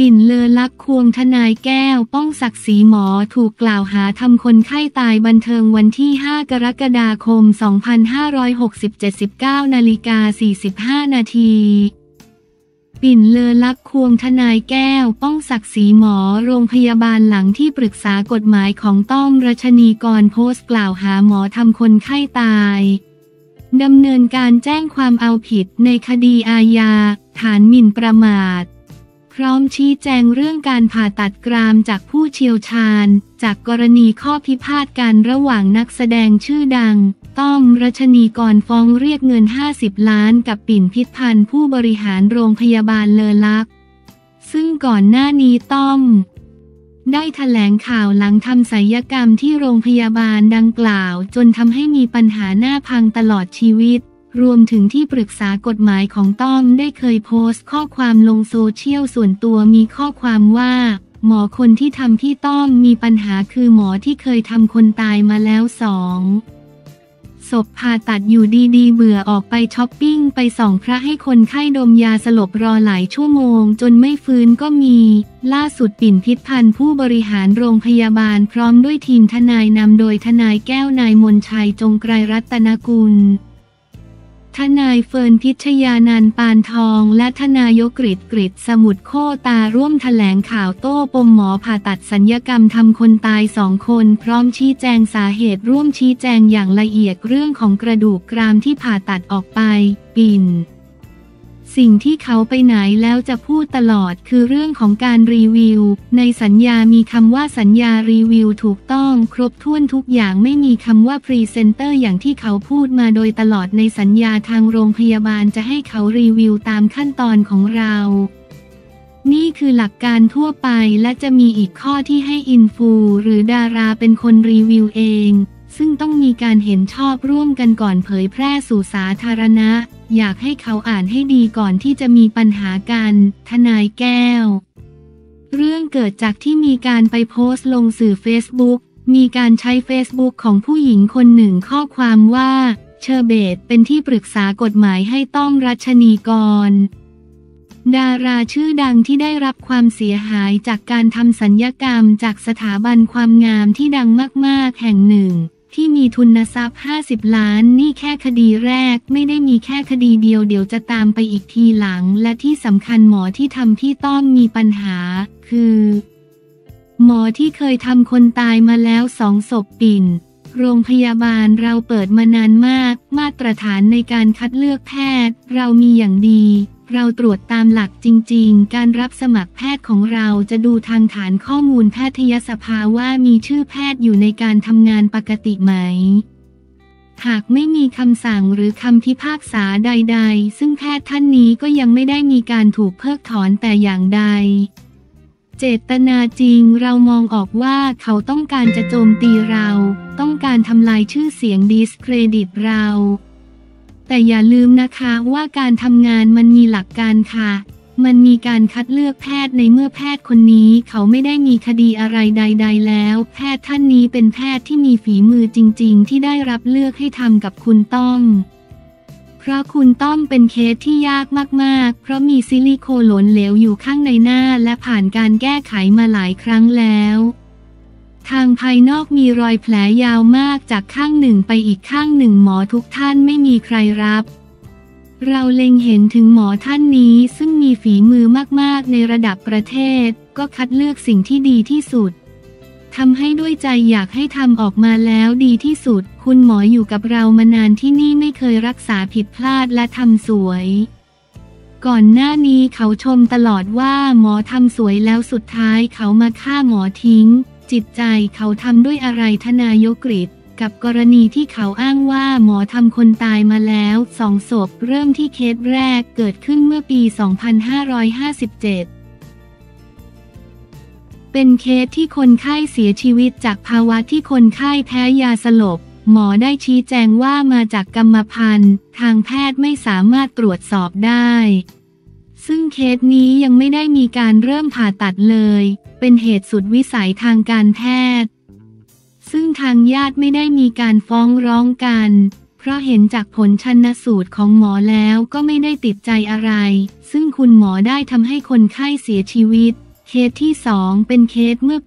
ปิ่นเลอลักษณ์ควงทนายแก้วป้องศักดิ์ศรีหมอถูกกล่าวหาทำคนไข้ตายบันเทิงวันที่ 5 กรกฎาคม 2567 19:45 นาทีปิ่นเลอลักษณ์ควงทนายแก้วป้องศักดิ์ศรีหมอโรงพยาบาลหลังที่ปรึกษากฎหมายของต้อมรัชนีกรโพสต์กล่าวหาหมอทำคนไข้ตายดำเนินการแจ้งความเอาผิดในคดีอาญาฐานหมิ่นประมาทพร้อมชี้แจงเรื่องการผ่าตัดกรามจากผู้เชี่ยวชาญจากกรณีข้อพิพาทกันระหว่างนักแสดงชื่อดังต้อมรัชนีกรฟ้องเรียกเงิน50 ล้านกับปิ่นพิษพันธ์ผู้บริหารโรงพยาบาลเลอลักษณ์ซึ่งก่อนหน้านี้ต้อมได้แถลงข่าวหลังทำศัลยกรรมที่โรงพยาบาลดังกล่าวจนทำให้มีปัญหาหน้าพังตลอดชีวิตรวมถึงที่ปรึกษากฎหมายของต้อมได้เคยโพสต์ข้อความลงโซเชียลส่วนตัวมีข้อความว่าหมอคนที่ทำพี่ต้อมมีปัญหาคือหมอที่เคยทำคนตายมาแล้ว2 ศพผ่าตัดอยู่ดีๆเบื่อออกไปช้อปปิ้งไปส่องพระให้คนไข้ดมยาสลบรอหลายชั่วโมงจนไม่ฟื้นก็มีล่าสุดปิ่นพิษพันธ์ผู้บริหารโรงพยาบาลพร้อมด้วยทีมทนายนำโดยทนายแก้วนายมนชัยจงไกรรัตนกุลทนายเฟิร์นพิชยานันท์ปานทองและทนายกฤษสมุทรโคตาร่วมแถลงข่าวโต้ปมหมอผ่าตัดศัลยกรรมทำคนตาย2 คนพร้อมชี้แจงสาเหตุร่วมชี้แจงอย่างละเอียดเรื่องของกระดูกกรามที่ผ่าตัดออกไปปิ่นสิ่งที่เขาไปไหนแล้วจะพูดตลอดคือเรื่องของการรีวิวในสัญญามีคำว่าสัญญารีวิวถูกต้องครบถ้วนทุกอย่างไม่มีคำว่าพรีเซนเตอร์อย่างที่เขาพูดมาโดยตลอดในสัญญาทางโรงพยาบาลจะให้เขารีวิวตามขั้นตอนของเรานี่คือหลักการทั่วไปและจะมีอีกข้อที่ให้อินฟูหรือดาราเป็นคนรีวิวเองซึ่งต้องมีการเห็นชอบร่วมกันก่อนเผยแพร่สู่สาธารณะอยากให้เขาอ่านให้ดีก่อนที่จะมีปัญหากันทนายแก้วเรื่องเกิดจากที่มีการไปโพสต์ลงสื่อ Facebook มีการใช้ Facebook ของผู้หญิงคนหนึ่งข้อความว่าเชอร์เบตเป็นที่ปรึกษากฎหมายให้ต้อมรัชนีกรดาราชื่อดังที่ได้รับความเสียหายจากการทำศัลยกรรมจากสถาบันความงามที่ดังมากๆแห่งหนึ่งที่มีทุนทรัพย์50 ล้านนี่แค่คดีแรกไม่ได้มีแค่คดีเดียวเดี๋ยวจะตามไปอีกทีหลังและที่สำคัญหมอที่ทำพี่ต้อมมีปัญหาคือหมอที่เคยทำคนตายมาแล้ว2 ศพปิ่นโรงพยาบาลเราเปิดมานานมากมาตรฐานในการคัดเลือกแพทย์เรามีอย่างดีเราตรวจตามหลักจริงๆการรับสมัครแพทย์ของเราจะดูทางฐานข้อมูลแพทยสภาว่ามีชื่อแพทย์อยู่ในการทำงานปกติไหมหากไม่มีคำสั่งหรือคำพิพากษาใดๆซึ่งแพทย์ท่านนี้ก็ยังไม่ได้มีการถูกเพิกถอนแต่อย่างใดเจตนาจริงเรามองออกว่าเขาต้องการจะโจมตีเราต้องการทำลายชื่อเสียงดิสเครดิตเราแต่อย่าลืมนะคะว่าการทำงานมันมีหลักการค่ะมันมีการคัดเลือกแพทย์ในเมื่อแพทย์คนนี้เขาไม่ได้มีคดีอะไรใดๆแล้วแพทย์ท่านนี้เป็นแพทย์ที่มีฝีมือจริงๆที่ได้รับเลือกให้ทำกับคุณต้อมเพราะคุณต้อมเป็นเคสที่ยากมากๆเพราะมีซิลิโคนหลนเหลวอยู่ข้างในหน้าและผ่านการแก้ไขมาหลายครั้งแล้วทางภายนอกมีรอยแผลยาวมากจากข้างหนึ่งไปอีกข้างหนึ่งหมอทุกท่านไม่มีใครรับเราเล็งเห็นถึงหมอท่านนี้ซึ่งมีฝีมือมากๆในระดับประเทศก็คัดเลือกสิ่งที่ดีที่สุดทำให้ด้วยใจอยากให้ทำออกมาแล้วดีที่สุดคุณหมออยู่กับเรามานานที่นี่ไม่เคยรักษาผิดพลาดและทำสวยก่อนหน้านี้เขาชมตลอดว่าหมอทำสวยแล้วสุดท้ายเขามาฆ่าหมอทิ้งจิตใจเขาทำด้วยอะไรทนายกฤษกับกรณีที่เขาอ้างว่าหมอทำคนตายมาแล้ว2 ศพเริ่มที่เคสแรกเกิดขึ้นเมื่อปี 2557 เป็นเคสที่คนไข้เสียชีวิตจากภาวะที่คนไข้แพ้ยาสลบหมอได้ชี้แจงว่ามาจากกรรมพันธุ์ทางแพทย์ไม่สามารถตรวจสอบได้ซึ่งเคสนี้ยังไม่ได้มีการเริ่มผ่าตัดเลยเป็นเหตุสุดวิสัยทางการแพทย์ซึ่งทางญาติไม่ได้มีการฟ้องร้องกันเพราะเห็นจากผลชันสูตรของหมอแล้วก็ไม่ได้ติดใจอะไรซึ่งคุณหมอได้ทำให้คนไข้เสียชีวิตเคสที่2เป็นเคสเมื่อปี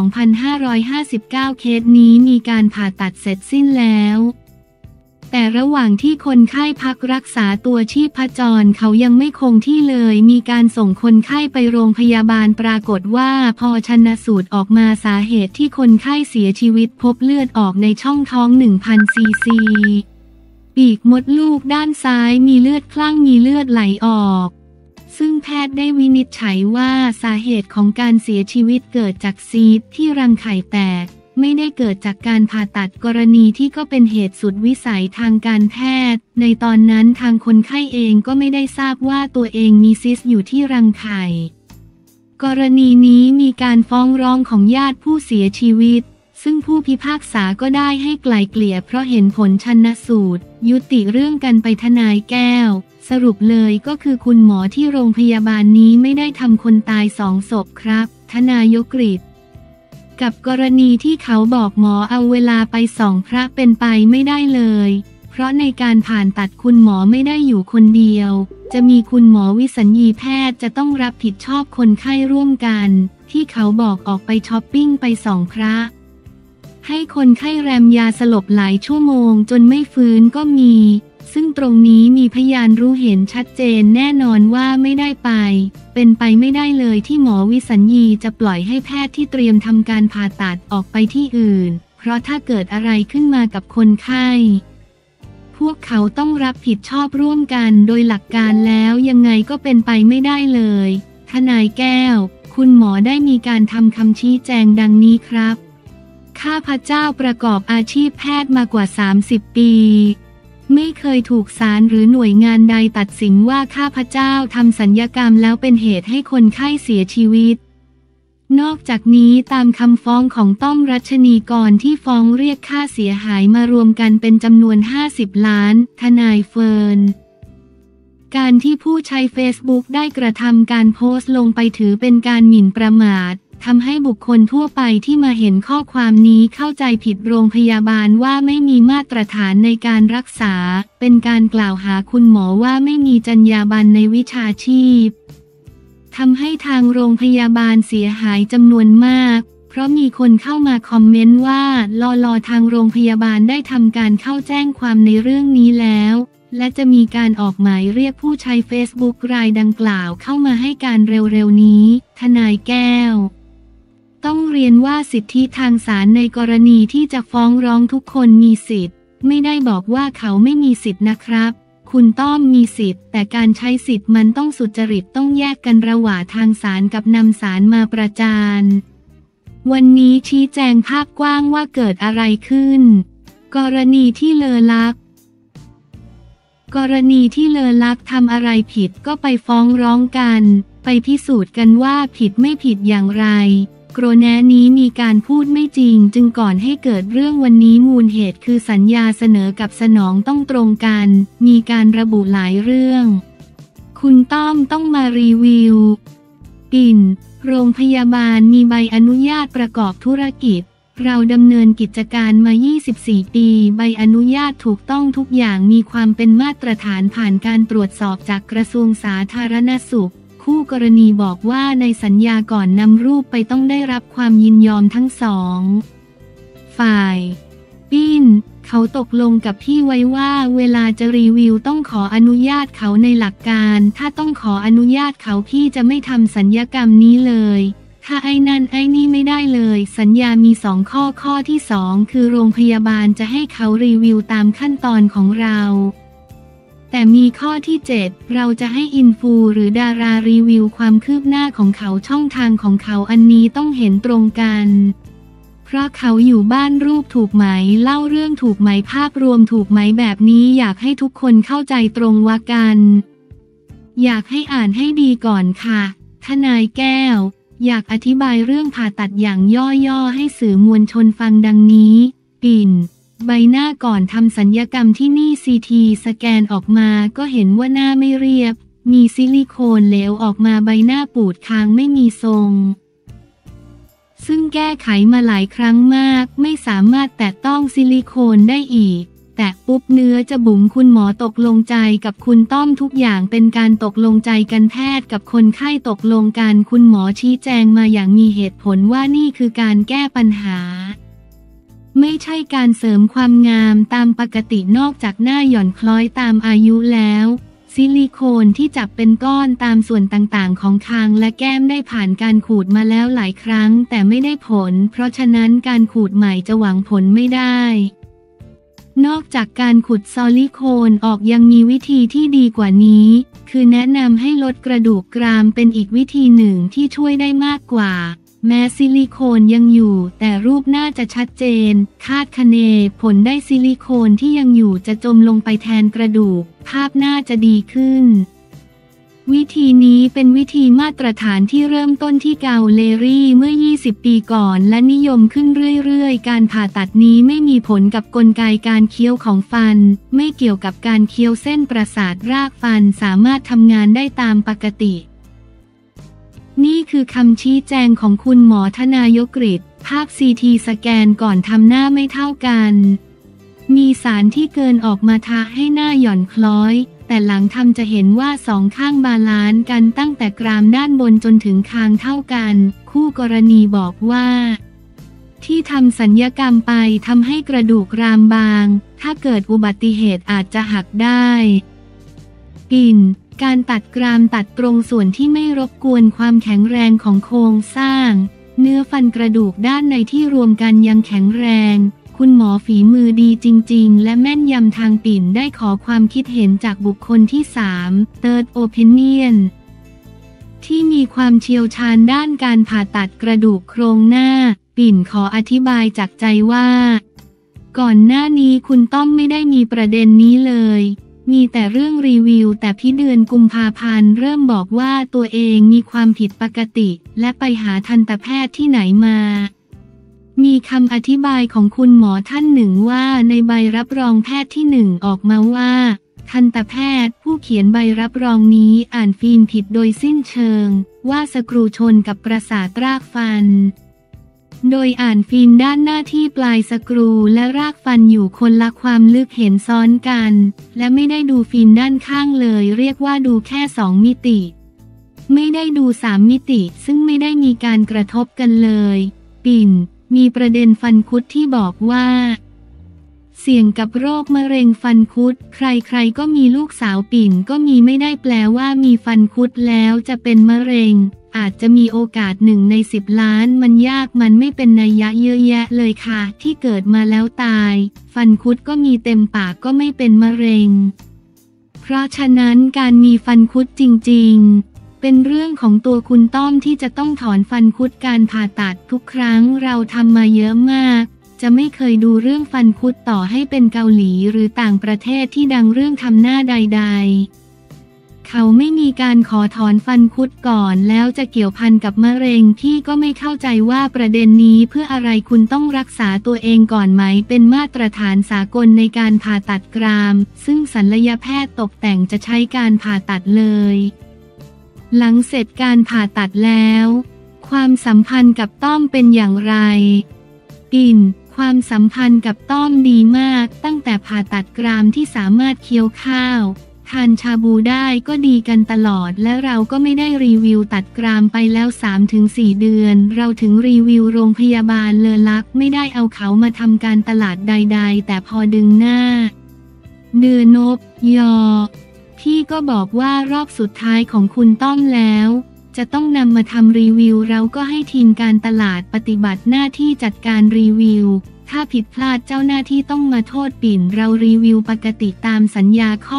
2559 เคสนี้มีการผ่าตัดเสร็จสิ้นแล้วแต่ระหว่างที่คนไข้พักรักษาตัวชีพจรเขายังไม่คงที่เลยมีการส่งคนไข้ไปโรงพยาบาลปรากฏว่าพอชันสูตรออกมาสาเหตุที่คนไข้เสียชีวิตพบเลือดออกในช่องท้อง 1,000 ซีซีปีกมดลูกด้านซ้ายมีเลือดคลั่งมีเลือดไหลออกซึ่งแพทย์ได้วินิจฉัยว่าสาเหตุของการเสียชีวิตเกิดจากซีสต์ที่รังไข่แตกไม่ได้เกิดจากการผ่าตัดกรณีที่ก็เป็นเหตุสุดวิสัยทางการแพทย์ในตอนนั้นทางคนไข้เองก็ไม่ได้ทราบว่าตัวเองมีซิสต์อยู่ที่รังไข่กรณีนี้มีการฟ้องร้องของญาติผู้เสียชีวิตซึ่งผู้พิพากษาก็ได้ให้ไกล่เกลี่ยเพราะเห็นผลชันสูตรยุติเรื่องกันไปทนายแก้วสรุปเลยก็คือคุณหมอที่โรงพยาบาลนี้ไม่ได้ทำคนตาย2 ศพครับทนายกฤษกับกรณีที่เขาบอกหมอเอาเวลาไปส่องพระเป็นไปไม่ได้เลยเพราะในการผ่าตัดคุณหมอไม่ได้อยู่คนเดียวจะมีคุณหมอวิสัญญีแพทย์จะต้องรับผิดชอบคนไข้ร่วมกันที่เขาบอกออกไปช้อปปิ้งไปส่องพระให้คนไข้แรมยาสลบหลายชั่วโมงจนไม่ฟื้นก็มีซึ่งตรงนี้มีพยานรู้เห็นชัดเจนแน่นอนว่าไม่ได้ไปเป็นไปไม่ได้เลยที่หมอวิสัญญีจะปล่อยให้แพทย์ที่เตรียมทำการผ่าตัดออกไปที่อื่นเพราะถ้าเกิดอะไรขึ้นมากับคนไข้พวกเขาต้องรับผิดชอบร่วมกันโดยหลักการแล้วยังไงก็เป็นไปไม่ได้เลยทนายแก้วคุณหมอได้มีการทำคำชี้แจงดังนี้ครับข้าพเจ้าประกอบอาชีพแพทย์มากว่า30 ปีไม่เคยถูกศาลหรือหน่วยงานใดตัดสินว่าข้าพเจ้าทำศัลยกรรมแล้วเป็นเหตุให้คนไข้เสียชีวิตนอกจากนี้ตามคำฟ้องของต้อมรัชนีกรที่ฟ้องเรียกค่าเสียหายมารวมกันเป็นจำนวน50 ล้านทนายเฟิร์นการที่ผู้ใช้เฟซบุ๊กได้กระทำการโพสต์ลงไปถือเป็นการหมิ่นประมาททำให้บุคคลทั่วไปที่มาเห็นข้อความนี้เข้าใจผิดโรงพยาบาลว่าไม่มีมาตรฐานในการรักษาเป็นการกล่าวหาคุณหมอว่าไม่มีจรรยาบรรณในวิชาชีพทำให้ทางโรงพยาบาลเสียหายจำนวนมากเพราะมีคนเข้ามาคอมเมนต์ว่าทางโรงพยาบาลได้ทำการเข้าแจ้งความในเรื่องนี้แล้วและจะมีการออกหมายเรียกผู้ใช้เฟซบุ๊กรายดังกล่าวเข้ามาให้การเร็วๆนี้ทนายแก้วต้องเรียนว่าสิทธิทางศาลในกรณีที่จะฟ้องร้องทุกคนมีสิทธิ์ไม่ได้บอกว่าเขาไม่มีสิทธินะครับคุณต้อมมีสิทธิ์แต่การใช้สิทธิ์มันต้องสุจริตต้องแยกกันระหว่างทางศาลกับนำศาลมาประจานวันนี้ชี้แจงภาพกว้างว่าเกิดอะไรขึ้นกรณีที่เลอลักทำอะไรผิดก็ไปฟ้องร้องกันไปพิสูจน์กันว่าผิดไม่ผิดอย่างไรโกรแนนี้มีการพูดไม่จริงจึงก่อนให้เกิดเรื่องวันนี้มูลเหตุคือสัญญาเสนอกับสนองต้องตรงกันมีการระบุหลายเรื่องคุณต้อมต้องมารีวิวปิ่นโรงพยาบาลมีใบอนุญาตประกอบธุรกิจเราดำเนินกิจการมา24 ปีใบอนุญาตถูกต้องทุกอย่างมีความเป็นมาตรฐานผ่านการตรวจสอบจากกระทรวงสาธารณสุขคู่กรณีบอกว่าในสัญญาก่อนนำรูปไปต้องได้รับความยินยอมทั้ง2 ฝ่ายปิ้นเขาตกลงกับพี่ไว้ว่าเวลาจะรีวิวต้องขออนุญาตเขาในหลักการถ้าต้องขออนุญาตเขาพี่จะไม่ทำสัญญกรรมนี้เลยถ้าไอ้นั่นไอ้นี่ไม่ได้เลยสัญญามี2 ข้อที่2คือโรงพยาบาลจะให้เขารีวิวตามขั้นตอนของเราแต่มีข้อที่7เราจะให้อินฟูหรือดารารีวิวความคืบหน้าของเขาช่องทางของเขาอันนี้ต้องเห็นตรงกันเพราะเขาอยู่บ้านรูปถูกไหมเล่าเรื่องถูกไหมภาพรวมถูกไหมแบบนี้อยากให้ทุกคนเข้าใจตรงว่ากันอยากให้อ่านให้ดีก่อนค่ะทนายแก้วอยากอธิบายเรื่องผ่าตัดอย่างย่อๆให้สื่อมวลชนฟังดังนี้ปิ่นใบหน้าก่อนทำศัลยกรรมที่นี่CTสแกนออกมาก็เห็นว่าหน้าไม่เรียบมีซิลิโคนเหลวออกมาใบหน้าปูดคางไม่มีทรงซึ่งแก้ไขมาหลายครั้งมากไม่สามารถแตะต้องซิลิโคนได้อีกแต่ปุ๊บเนื้อจะบุ๋มคุณหมอตกลงใจกับคุณต้อมทุกอย่างเป็นการตกลงใจกันแพทย์กับคนไข้ตกลงกันคุณหมอชี้แจงมาอย่างมีเหตุผลว่านี่คือการแก้ปัญหาไม่ใช่การเสริมความงามตามปกตินอกจากหน้าหย่อนคล้อยตามอายุแล้วซิลิโคนที่จับเป็นก้อนตามส่วนต่างๆของคางและแก้มได้ผ่านการขูดมาแล้วหลายครั้งแต่ไม่ได้ผลเพราะฉะนั้นการขูดใหม่จะหวังผลไม่ได้นอกจากการขุดซิลิโคนออกยังมีวิธีที่ดีกว่านี้คือแนะนำให้ลดกระดูกกรามเป็นอีกวิธีหนึ่งที่ช่วยได้มากกว่าแม้ซิลิโคนยังอยู่แต่รูปน่าจะชัดเจนคาดคะเนผลได้ซิลิโคนที่ยังอยู่จะจมลงไปแทนกระดูกภาพน่าจะดีขึ้นวิธีนี้เป็นวิธีมาตรฐานที่เริ่มต้นที่เกาเลรี่เมื่อ20 ปีก่อนและนิยมขึ้นเรื่อยๆการผ่าตัดนี้ไม่มีผลกับกลไกการเคี้ยวของฟันไม่เกี่ยวกับการเคี้ยวเส้นประสาทรากฟันสามารถทำงานได้ตามปกตินี่คือคำชี้แจงของคุณหมอธนายกฤษภาพ CT สแกนก่อนทำหน้าไม่เท่ากันมีสารที่เกินออกมาทาให้หน้าหย่อนคล้อยแต่หลังทำจะเห็นว่าสองข้างบาลานซ์กันตั้งแต่กรามด้านบนจนถึงคางเท่ากันคู่กรณีบอกว่าที่ทำศัลยกรรมไปทำให้กระดูกกรามบางถ้าเกิดอุบัติเหตุอาจจะหักได้การตัดกรามตัดตรงส่วนที่ไม่รบกวนความแข็งแรงของโครงสร้างเนื้อฟันกระดูกด้านในที่รวมกันยังแข็งแรงคุณหมอฝีมือดีจริงๆและแม่นยำทางปิ่นได้ขอความคิดเห็นจากบุคคลที่3 Third Opinion ที่มีความเชี่ยวชาญด้านการผ่าตัดกระดูกโครงหน้าปิ่นขออธิบายจากใจว่าก่อนหน้านี้คุณต้อมไม่ได้มีประเด็นนี้เลยมีแต่เรื่องรีวิวแต่พี่เดือนกุมภาพันธ์เริ่มบอกว่าตัวเองมีความผิดปกติและไปหาทันตแพทย์ที่ไหนมามีคำอธิบายของคุณหมอท่านหนึ่งว่าในใบรับรองแพทย์ที่1ออกมาว่าทันตแพทย์ผู้เขียนใบรับรองนี้อ่านฟิล์มผิดโดยสิ้นเชิงว่าสกรูชนกับประสาทรากฟันโดยอ่านฟิล์มด้านหน้าที่ปลายสกรูและรากฟันอยู่คนละความลึกเห็นซ้อนกันและไม่ได้ดูฟิล์มด้านข้างเลยเรียกว่าดูแค่2 มิติไม่ได้ดู3 มิติซึ่งไม่ได้มีการกระทบกันเลยปิ่นมีประเด็นฟันคุดที่บอกว่าเสี่ยงกับโรคมะเร็งฟันคุดใครๆก็มีลูกสาวปิ่นก็มีไม่ได้แปลว่ามีฟันคุดแล้วจะเป็นมะเร็งอาจจะมีโอกาส1 ใน 10 ล้านมันยากมันไม่เป็นนัยยะเยอะแยะเลยค่ะที่เกิดมาแล้วตายฟันคุดก็มีเต็มปากก็ไม่เป็นมะเร็งเพราะฉะนั้นการมีฟันคุดจริงๆเป็นเรื่องของตัวคุณต้อมที่จะต้องถอนฟันคุดการผ่าตัดทุกครั้งเราทำมาเยอะมากจะไม่เคยดูเรื่องฟันคุดต่อให้เป็นเกาหลีหรือต่างประเทศที่ดังเรื่องทำหน้าใดๆเขาไม่มีการขอถอนฟันคุดก่อนแล้วจะเกี่ยวพันกับมะเร็งพี่ก็ไม่เข้าใจว่าประเด็นนี้เพื่ออะไรคุณต้องรักษาตัวเองก่อนไหมเป็นมาตรฐานสากลในการผ่าตัดกรามซึ่งศัลยแพทย์ตกแต่งจะใช้การผ่าตัดเลยหลังเสร็จการผ่าตัดแล้วความสัมพันธ์กับต้อมเป็นอย่างไรปิ่นความสัมพันธ์กับต้อมดีมากตั้งแต่ผ่าตัดกรามที่สามารถเคี้ยวข้าวทานชาบูได้ก็ดีกันตลอดและเราก็ไม่ได้รีวิวตัดกรามไปแล้ว 3-4 เดือนเราถึงรีวิวโรงพยาบาลเลอลักไม่ได้เอาเขามาทำการตลาดใดๆแต่พอดึงหน้าเดือนบยอพี่ก็บอกว่ารอบสุดท้ายของคุณต้อมแล้วจะต้องนำมาทำรีวิวเราก็ให้ทีมการตลาดปฏิบัติหน้าที่จัดการรีวิวถ้าผิดพลาดเจ้าหน้าที่ต้องมาโทษปิ่นเรารีวิวปกติตามสัญญาข้อ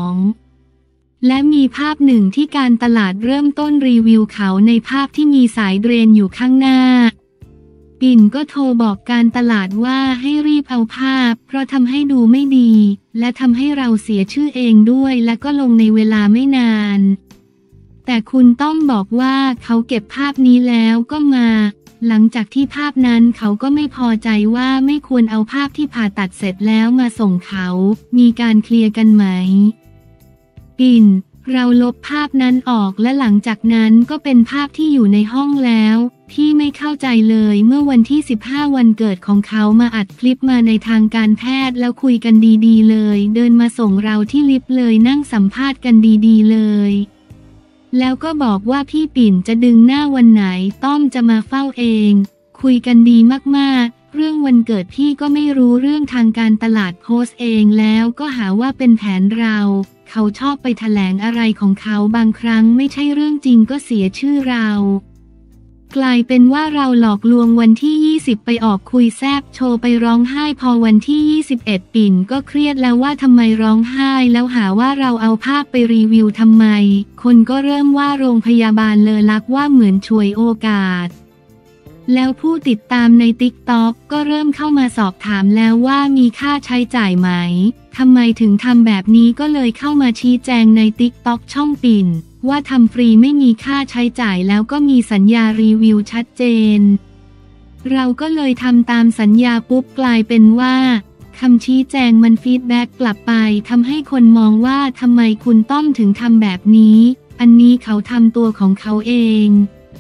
2และมีภาพหนึ่งที่การตลาดเริ่มต้นรีวิวเขาในภาพที่มีสายเดรนอยู่ข้างหน้าปิ่นก็โทรบอกการตลาดว่าให้รีบเอาภาพเพราะทำให้ดูไม่ดีและทำให้เราเสียชื่อเองด้วยและก็ลงในเวลาไม่นานแต่คุณต้องบอกว่าเขาเก็บภาพนี้แล้วก็มาหลังจากที่ภาพนั้นเขาก็ไม่พอใจว่าไม่ควรเอาภาพที่ผ่าตัดเสร็จแล้วมาส่งเขามีการเคลียร์กันไหมปิ่นเราลบภาพนั้นออกและหลังจากนั้นก็เป็นภาพที่อยู่ในห้องแล้วพี่ไม่เข้าใจเลยเมื่อวันที่15วันเกิดของเขามาอัดคลิปมาในทางการแพทย์แล้วคุยกันดีๆเลยเดินมาส่งเราที่ลิฟต์เลยนั่งสัมภาษณ์กันดีๆเลยแล้วก็บอกว่าพี่ปิ่นจะดึงหน้าวันไหนต้อมจะมาเฝ้าเองคุยกันดีมากๆเรื่องวันเกิดพี่ก็ไม่รู้เรื่องทางการตลาดโพสต์เองแล้วก็หาว่าเป็นแผนเขาชอบไปแถลงอะไรของเขาบางครั้งไม่ใช่เรื่องจริงก็เสียชื่อเรากลายเป็นว่าเราหลอกลวงวันที่20ไปออกคุยแซบโชว์ไปร้องไห้พอวันที่21ปิ่นก็เครียดแล้วว่าทำไมร้องไห้แล้วหาว่าเราเอาภาพไปรีวิวทำไมคนก็เริ่มว่าโรงพยาบาลเลอลักว่าเหมือนฉวยโอกาสแล้วผู้ติดตามใน TikTok ก็เริ่มเข้ามาสอบถามแล้วว่ามีค่าใช้จ่ายไหมทำไมถึงทำแบบนี้ก็เลยเข้ามาชี้แจงใน TikTok ช่องปิ่นว่าทำฟรีไม่มีค่าใช้จ่ายแล้วก็มีสัญญารีวิวชัดเจนเราก็เลยทำตามสัญญาปุ๊บกลายเป็นว่าคำชี้แจงมันฟีดแบ็กกลับไปทำให้คนมองว่าทำไมคุณต้อมถึงทำแบบนี้อันนี้เขาทำตัวของเขาเอง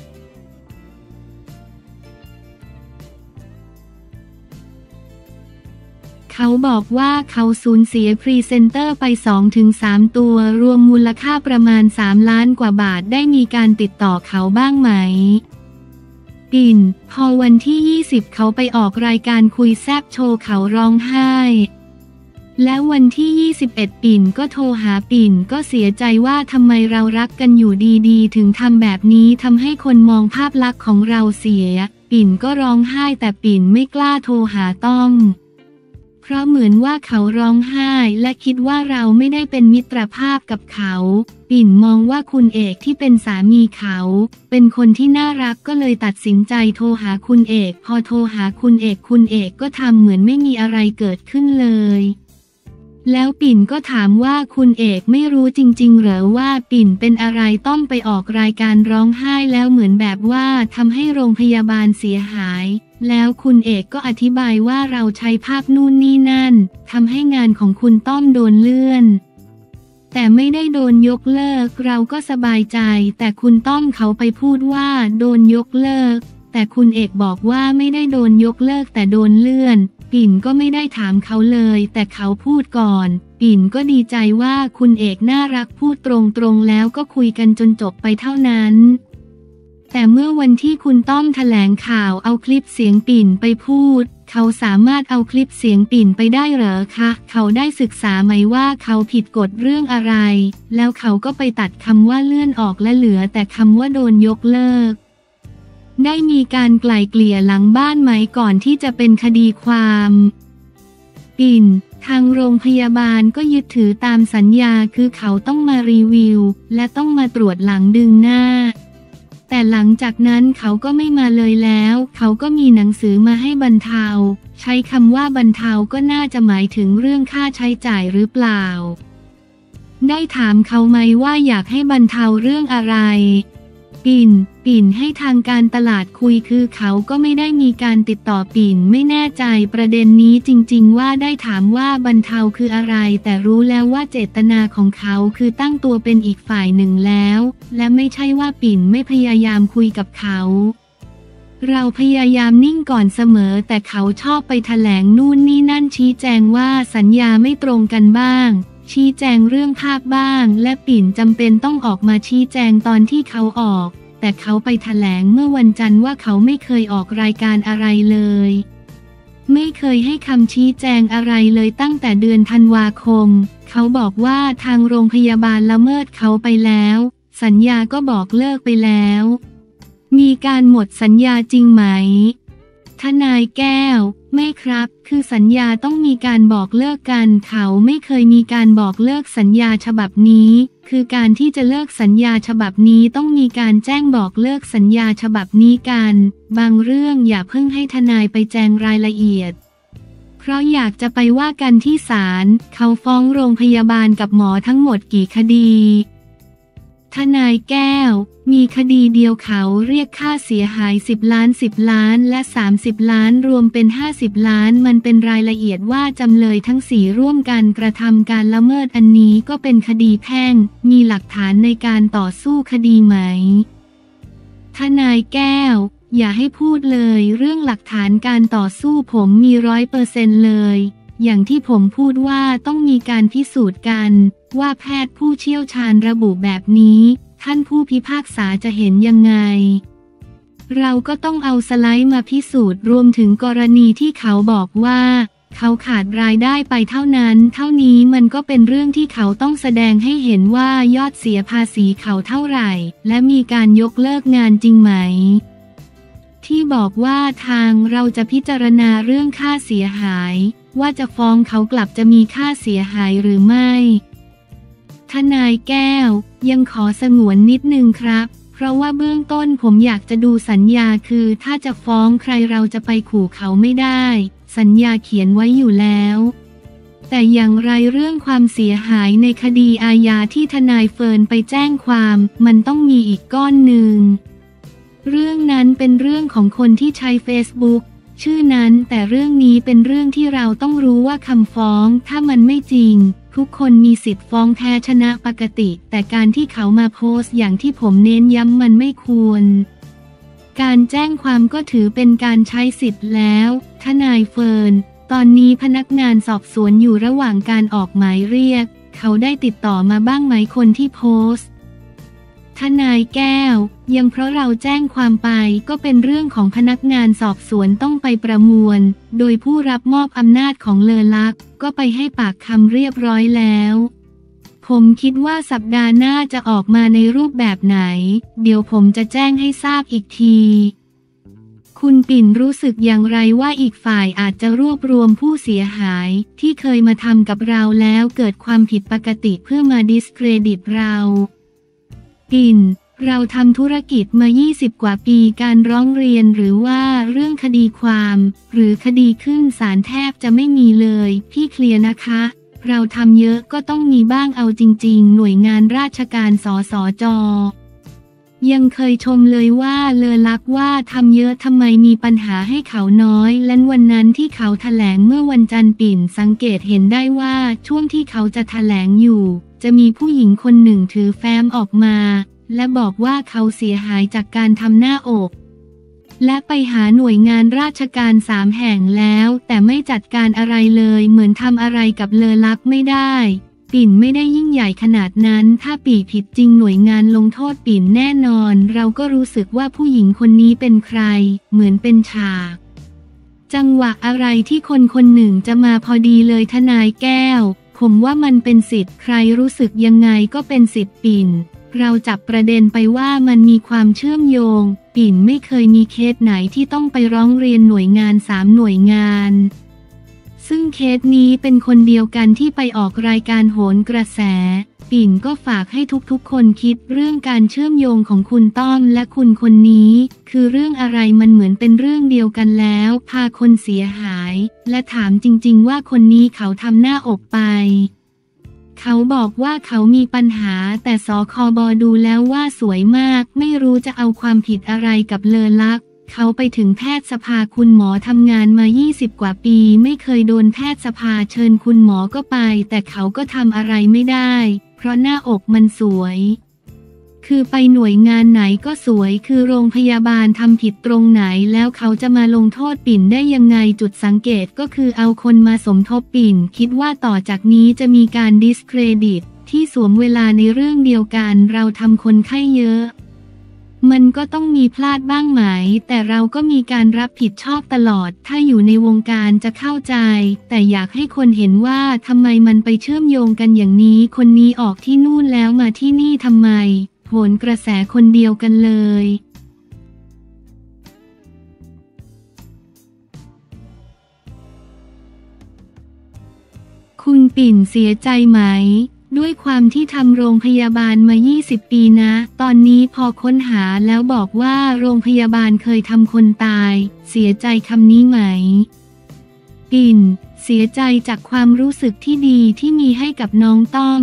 เขาบอกว่าเขาสูญเสียพรีเซนเตอร์ไป 2-3 ตัวรวมมูลค่าประมาณ3 ล้านกว่าบาทได้มีการติดต่อเขาบ้างไหมปิ่นพอวันที่20เขาไปออกรายการคุยแซบโชว์เขาร้องไห้แล้ววันที่21ปิ่นก็โทรหาปิ่นก็เสียใจว่าทำไมเรารักกันอยู่ดีๆถึงทำแบบนี้ทำให้คนมองภาพลักษณ์ของเราเสียปิ่นก็ร้องไห้แต่ปิ่นไม่กล้าโทรหาต้อมเพราะเหมือนว่าเขาร้องไห้และคิดว่าเราไม่ได้เป็นมิตรภาพกับเขาปิ่นมองว่าคุณเอกที่เป็นสามีเขาเป็นคนที่น่ารักก็เลยตัดสินใจโทรหาคุณเอกพอโทรหาคุณเอกก็ทำเหมือนไม่มีอะไรเกิดขึ้นเลยแล้วปิ่นก็ถามว่าคุณเอกไม่รู้จริงๆเหรอว่าปิ่นเป็นอะไรต้องไปออกรายการร้องไห้แล้วเหมือนแบบว่าทำให้โรงพยาบาลเสียหายแล้วคุณเอกก็อธิบายว่าเราใช้ภาพนู่นนี่นั่นทำให้งานของคุณต้อมโดนเลื่อนแต่ไม่ได้โดนยกเลิกเราก็สบายใจแต่คุณต้อมเขาไปพูดว่าโดนยกเลิกแต่คุณเอกบอกว่าไม่ได้โดนยกเลิกแต่โดนเลื่อนปิ่นก็ไม่ได้ถามเขาเลยแต่เขาพูดก่อนปิ่นก็ดีใจว่าคุณเอกน่ารักพูดตรงๆแล้วก็คุยกันจนจบไปเท่านั้นแต่เมื่อวันที่คุณต้อมแถลงข่าวเอาคลิปเสียงปิ่นไปพูดเขาสามารถเอาคลิปเสียงปิ่นไปได้เหรอคะเขาได้ศึกษาไหมว่าเขาผิดกฎเรื่องอะไรแล้วเขาก็ไปตัดคำว่าเลื่อนออกและเหลือแต่คำว่าโดนยกเลิกได้มีการไกล่เกลี่ยหลังบ้านไหมก่อนที่จะเป็นคดีความปิ่นทางโรงพยาบาลก็ยึดถือตามสัญญาคือเขาต้องมารีวิวและต้องมาตรวจหลังดึงหน้าแต่หลังจากนั้นเขาก็ไม่มาเลยแล้วเขาก็มีหนังสือมาให้บรรเทาใช้คำว่าบรรเทาก็น่าจะหมายถึงเรื่องค่าใช้จ่ายหรือเปล่าได้ถามเขาไหมว่าอยากให้บรรเทาเรื่องอะไรปิ่นให้ทางการตลาดคุยคือเขาก็ไม่ได้มีการติดต่อปิ่นไม่แน่ใจประเด็นนี้จริงๆว่าได้ถามว่าบรรเทาคืออะไรแต่รู้แล้วว่าเจตนาของเขาคือตั้งตัวเป็นอีกฝ่ายหนึ่งแล้วและไม่ใช่ว่าปิ่นไม่พยายามคุยกับเขาเราพยายามนิ่งก่อนเสมอแต่เขาชอบไปแถลงนู่นนี่นั่นชี้แจงว่าสัญญาไม่ตรงกันบ้างชี้แจงเรื่องภาพบ้างและปิ่นจำเป็นต้องออกมาชี้แจงตอนที่เขาออกแต่เขาไปแถลงเมื่อวันจันทร์ว่าเขาไม่เคยออกรายการอะไรเลยไม่เคยให้คำชี้แจงอะไรเลยตั้งแต่เดือนธันวาคมเขาบอกว่าทางโรงพยาบาลละเมิดเขาไปแล้วสัญญาก็บอกเลิกไปแล้วมีการหมดสัญญาจริงไหมทนายแก้วไม่ครับคือสัญญาต้องมีการบอกเลิกกันเขาไม่เคยมีการบอกเลิกสัญญาฉบับนี้คือการที่จะเลิกสัญญาฉบับนี้ต้องมีการแจ้งบอกเลิกสัญญาฉบับนี้กันบางเรื่องอย่าเพิ่งให้ทนายไปแจ้งรายละเอียดเพราะอยากจะไปว่ากันที่ศาลเขาฟ้องโรงพยาบาลกับหมอทั้งหมดกี่คดีทนายแก้วมีคดีเดียวเขาเรียกค่าเสียหาย10 ล้าน10 ล้านและ30 ล้านรวมเป็น50 ล้านมันเป็นรายละเอียดว่าจำเลยทั้ง4ร่วมกันกระทำการละเมิดอันนี้ก็เป็นคดีแพ่งมีหลักฐานในการต่อสู้คดีไหมทนายแก้วอย่าให้พูดเลยเรื่องหลักฐานการต่อสู้ผมมี100%เลยอย่างที่ผมพูดว่าต้องมีการพิสูจน์กันว่าแพทย์ผู้เชี่ยวชาญระบุแบบนี้ท่านผู้พิพากษาจะเห็นยังไงเราก็ต้องเอาสไลด์มาพิสูจน์รวมถึงกรณีที่เขาบอกว่าเขาขาดรายได้ไปเท่านั้นเท่านี้มันก็เป็นเรื่องที่เขาต้องแสดงให้เห็นว่ายอดเสียภาษีเขาเท่าไหร่และมีการยกเลิกงานจริงไหมที่บอกว่าทางเราจะพิจารณาเรื่องค่าเสียหายว่าจะฟ้องเขากลับจะมีค่าเสียหายหรือไม่ทนายแก้วยังขอสงวนนิดนึงครับเพราะว่าเบื้องต้นผมอยากจะดูสัญญาคือถ้าจะฟ้องใครเราจะไปขู่เขาไม่ได้สัญญาเขียนไว้อยู่แล้วแต่อย่างไรเรื่องความเสียหายในคดีอาญาที่ทนายเฟิร์นไปแจ้งความมันต้องมีอีกก้อนหนึ่งเรื่องนั้นเป็นเรื่องของคนที่ใช้ Facebook ชื่อนั้นแต่เรื่องนี้เป็นเรื่องที่เราต้องรู้ว่าคำฟ้องถ้ามันไม่จริงทุกคนมีสิทธิ์ฟ้องแพ้ชนะปกติแต่การที่เขามาโพสต์อย่างที่ผมเน้นย้ำมันไม่ควรการแจ้งความก็ถือเป็นการใช้สิทธิ์แล้วทนายเฟิร์นตอนนี้พนักงานสอบสวนอยู่ระหว่างการออกหมายเรียกเขาได้ติดต่อมาบ้างไหมคนที่โพสต์ทนายแก้วยังเพราะเราแจ้งความไปก็เป็นเรื่องของพนักงานสอบสวนต้องไปประมวลโดยผู้รับมอบอำนาจของเลอลักษณ์ก็ไปให้ปากคำเรียบร้อยแล้วผมคิดว่าสัปดาห์หน้าจะออกมาในรูปแบบไหนเดี๋ยวผมจะแจ้งให้ทราบอีกทีคุณปิ่นรู้สึกอย่างไรว่าอีกฝ่ายอาจจะรวบรวมผู้เสียหายที่เคยมาทำกับเราแล้วเกิดความผิดปกติเพื่อมาดิสเครดิตเราปิ่นเราทำธุรกิจมา20 กว่าปีการร้องเรียนหรือว่าเรื่องคดีความหรือคดีขึ้นศาลแทบจะไม่มีเลยพี่เคลียร์นะคะเราทำเยอะก็ต้องมีบ้างเอาจริงๆหน่วยงานราชการสสจ.ยังเคยชมเลยว่าเลอลักษณ์ว่าทำเยอะทำไมมีปัญหาให้เขาน้อยและวันนั้นที่เขาแถลงเมื่อวันจันทร์ปิ่นสังเกตเห็นได้ว่าช่วงที่เขาจะแถลงอยู่จะมีผู้หญิงคนหนึ่งถือแฟ้มออกมาและบอกว่าเขาเสียหายจากการทำหน้าอกและไปหาหน่วยงานราชการ3 แห่งแล้วแต่ไม่จัดการอะไรเลยเหมือนทำอะไรกับเลอลักษณ์ไม่ได้ปิ่นไม่ได้ยิ่งใหญ่ขนาดนั้นถ้าปี่ผิดจริงหน่วยงานลงโทษปิ่นแน่นอนเราก็รู้สึกว่าผู้หญิงคนนี้เป็นใครเหมือนเป็นฉากจังหวะอะไรที่คนคนหนึ่งจะมาพอดีเลยทนายแก้วผมว่ามันเป็นสิทธิ์ใครรู้สึกยังไงก็เป็นสิทธิ์ปิ่นเราจับประเด็นไปว่ามันมีความเชื่อมโยงปิ่นไม่เคยมีเคสไหนที่ต้องไปร้องเรียนหน่วยงาน3 หน่วยงานซึ่งเคสนี้เป็นคนเดียวกันที่ไปออกรายการโหนกระแสปิ่นก็ฝากให้ทุกๆคนคิดเรื่องการเชื่อมโยงของคุณต้อมและคุณคนนี้คือเรื่องอะไรมันเหมือนเป็นเรื่องเดียวกันแล้วพาคนเสียหายและถามจริงๆว่าคนนี้เขาทำหน้าอกไปเขาบอกว่าเขามีปัญหาแต่สคบดูแล้วว่าสวยมากไม่รู้จะเอาความผิดอะไรกับเลอลักษณ์เขาไปถึงแพทยสภาคุณหมอทำงานมา20 กว่าปีไม่เคยโดนแพทยสภาเชิญคุณหมอก็ไปแต่เขาก็ทำอะไรไม่ได้เพราะหน้าอกมันสวยคือไปหน่วยงานไหนก็สวยคือโรงพยาบาลทำผิดตรงไหนแล้วเขาจะมาลงโทษปิ่นได้ยังไงจุดสังเกตก็คือเอาคนมาสมทบปิ่นคิดว่าต่อจากนี้จะมีการดิสเครดิตที่สวมเวลาในเรื่องเดียวกันเราทำคนไข้เยอะมันก็ต้องมีพลาดบ้างไหมแต่เราก็มีการรับผิดชอบตลอดถ้าอยู่ในวงการจะเข้าใจแต่อยากให้คนเห็นว่าทำไมมันไปเชื่อมโยงกันอย่างนี้คนนี้ออกที่นู่นแล้วมาที่นี่ทำไมโหนกระแสคนเดียวกันเลยคุณปิ่นเสียใจไหมด้วยความที่ทำโรงพยาบาลมา20 ปีนะตอนนี้พอค้นหาแล้วบอกว่าโรงพยาบาลเคยทำคนตายเสียใจคำนี้ไหมปิ่นเสียใจจากความรู้สึกที่ดีที่มีให้กับน้องต้อม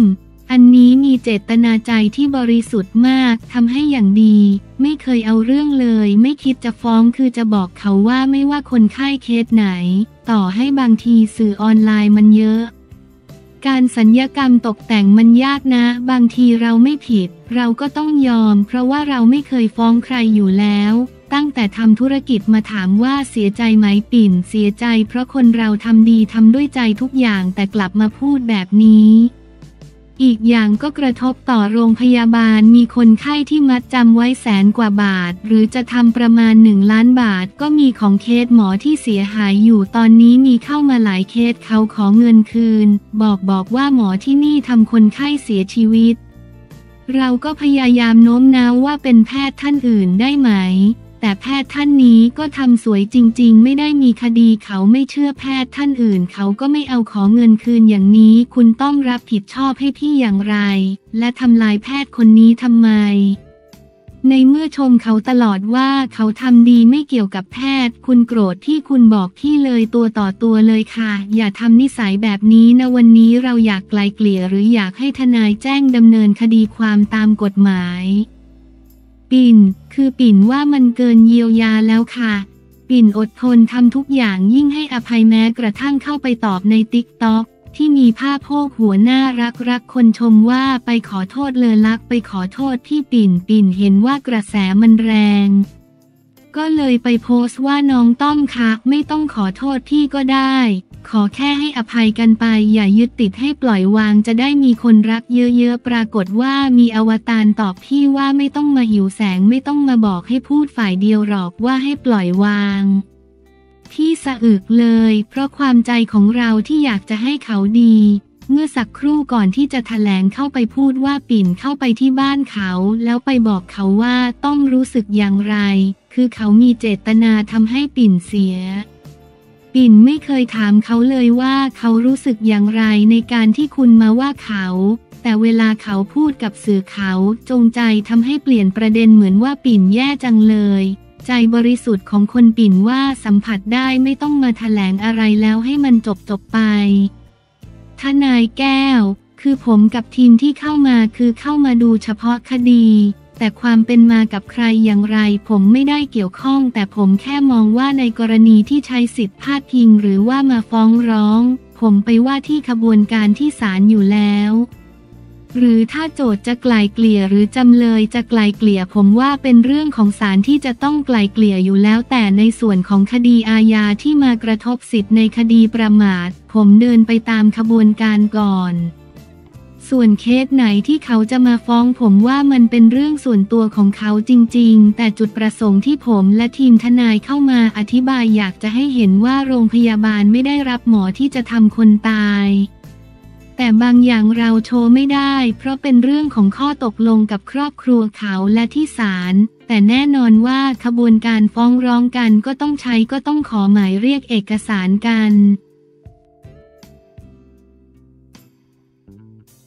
อันนี้มีเจตนาใจที่บริสุทธิ์มากทำให้อย่างดีไม่เคยเอาเรื่องเลยไม่คิดจะฟ้องคือจะบอกเขาว่าไม่ว่าคนไข้เคสไหนต่อให้บางทีสื่อออนไลน์มันเยอะการศัลยกรรมตกแต่งมันยากนะบางทีเราไม่ผิดเราก็ต้องยอมเพราะว่าเราไม่เคยฟ้องใครอยู่แล้วตั้งแต่ทำธุรกิจมาถามว่าเสียใจไหมปิ่นเสียใจเพราะคนเราทำดีทำด้วยใจทุกอย่างแต่กลับมาพูดแบบนี้อีกอย่างก็กระทบต่อโรงพยาบาลมีคนไข้ที่มัดจำไว้100,000 กว่าบาทหรือจะทำประมาณ1 ล้านบาทก็มีของเคสหมอที่เสียหายอยู่ตอนนี้มีเข้ามาหลายเคสเขาขอเงินคืนบอกว่าหมอที่นี่ทำคนไข้เสียชีวิตเราก็พยายามโน้มน้าวว่าเป็นแพทย์ท่านอื่นได้ไหมแต่แพทย์ท่านนี้ก็ทำสวยจริงๆไม่ได้มีคดีเขาไม่เชื่อแพทย์ท่านอื่นเขาก็ไม่เอาขอเงินคืนอย่างนี้คุณต้องรับผิดชอบให้พี่อย่างไรและทำลายแพทย์คนนี้ทำไมในเมื่อชมเขาตลอดว่าเขาทำดีไม่เกี่ยวกับแพทย์คุณโกรธที่คุณบอกพี่เลยตัวต่อตัวเลยค่ะอย่าทำนิสัยแบบนี้นะวันนี้เราอยากไกลเกลี่ยหรืออยากให้ทนายแจ้งดำเนินคดีความตามกฎหมายปิ่นคือปิ่นว่ามันเกินเยียวยาแล้วค่ะปิ่นอดทนทำทุกอย่างยิ่งให้อภัยแม้กระทั่งเข้าไปตอบในติ๊กต็อกที่มีภาพโพกหัวหน้ารักคนชมว่าไปขอโทษเลอลักไปขอโทษที่ปิ่นเห็นว่ากระแสมันแรงก็เลยไปโพสต์ว่าน้องต้อมคะไม่ต้องขอโทษพี่ก็ได้ขอแค่ให้อภัยกันไปอย่ายึดติดให้ปล่อยวางจะได้มีคนรักเยอะๆปรากฏว่ามีอวตารตอบพี่ว่าไม่ต้องมาหิวแสงไม่ต้องมาบอกให้พูดฝ่ายเดียวหรอกว่าให้ปล่อยวางพี่สะอึกเลยเพราะความใจของเราที่อยากจะให้เขาดีเมื่อสักครู่ก่อนที่จะแถลงเข้าไปพูดว่าปิ่นเข้าไปที่บ้านเขาแล้วไปบอกเขาว่าต้องรู้สึกอย่างไรคือเขามีเจตนาทำให้ปิ่นเสียปิ่นไม่เคยถามเขาเลยว่าเขารู้สึกอย่างไรในการที่คุณมาว่าเขาแต่เวลาเขาพูดกับสื่อเขาจงใจทำให้เปลี่ยนประเด็นเหมือนว่าปิ่นแย่จังเลยใจบริสุทธิ์ของคนปิ่นว่าสัมผัสได้ไม่ต้องมาแถลงอะไรแล้วให้มันจบไปทนายแก้วคือผมกับทีมที่เข้ามาคือเข้ามาดูเฉพาะคดีแต่ความเป็นมากับใครอย่างไรผมไม่ได้เกี่ยวข้องแต่ผมแค่มองว่าในกรณีที่ใช้สิทธิพาดพิงหรือว่ามาฟ้องร้องผมไปว่าที่ขบวนการที่ศาลอยู่แล้วหรือถ้าโจทก์จะไกล่เกลี่ยหรือจำเลยจะไกล่เกลี่ยผมว่าเป็นเรื่องของศาลที่จะต้องไกล่เกลี่ยอยู่แล้วแต่ในส่วนของคดีอาญาที่มากระทบสิทธิในคดีประมาทผมเดินไปตามขบวนการก่อนส่วนเคสไหนที่เขาจะมาฟ้องผมว่ามันเป็นเรื่องส่วนตัวของเขาจริงๆแต่จุดประสงค์ที่ผมและทีมทนายเข้ามาอธิบายอยากจะให้เห็นว่าโรงพยาบาลไม่ได้รับหมอที่จะทำคนตายแต่บางอย่างเราโชว์ไม่ได้เพราะเป็นเรื่องของข้อตกลงกับครอบครัวเขาและที่ศาลแต่แน่นอนว่าขบวนการฟ้องร้องกันก็ต้องขอหมายเรียกเอกสารกัน